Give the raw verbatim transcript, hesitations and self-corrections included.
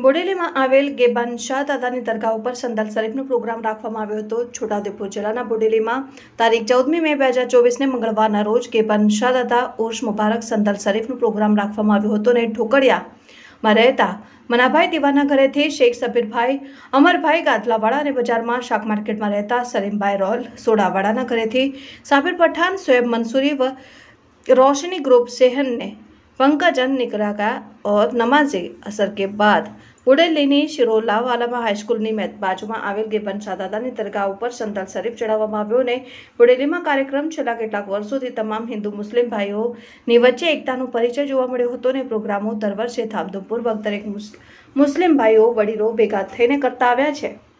બોડેલીમાં આવેલ ગેબાન શાહ દાદાની દરગાહ ઉપર સંદલ શરીફનો પ્રોગ્રામ રાખવામાં આવ્યો હતો। છોટાઉદેપુર જિલ્લાના બોડેલીમાં તારીખ ચૌદમી મે બે હજાર ચોવીસને મંગળવારના રોજ ગેબાન શાહ દાદા ઉર્સ મુબારક સંદલ શરીફનો પ્રોગ્રામ રાખવામાં આવ્યો હતો અને ઠોકડિયામાં રહેતા મનાભાઈ દીવાના ઘરેથી શેખ સબીરભાઈ અમરભાઈ ગાદલાવાડા અને બજારમાં શાક માર્કેટમાં રહેતા સલીમભાઈ રોલ સોડાવાડાના ઘરેથી સાબિર પઠાન સોએબ मंसूरी व रोशनी ग्रुप सेहन ने पंकजन निकला गया और नमाज असर के बाद બોડેલીની શિરોલા વાલામાં હાઈસ્કૂલની બાજુમાં આવેલ ગેબાન શાહ દાદાની દરગાહ ઉપર સંદલ શરીફ ચડાવવામાં આવ્યો અને બોડેલીમાં કાર્યક્રમ છેલ્લા કેટલાક વર્ષોથી તમામ હિન્દુ મુસ્લિમ ભાઈઓની વચ્ચે એકતાનો પરિચય જોવા મળ્યો હતો અને પ્રોગ્રામો દર વર્ષે ધામધૂમપૂર્વક દરેક મુસ્લિમ ભાઈઓ વડીલો ભેગા થઈને કરતા આવ્યા છે।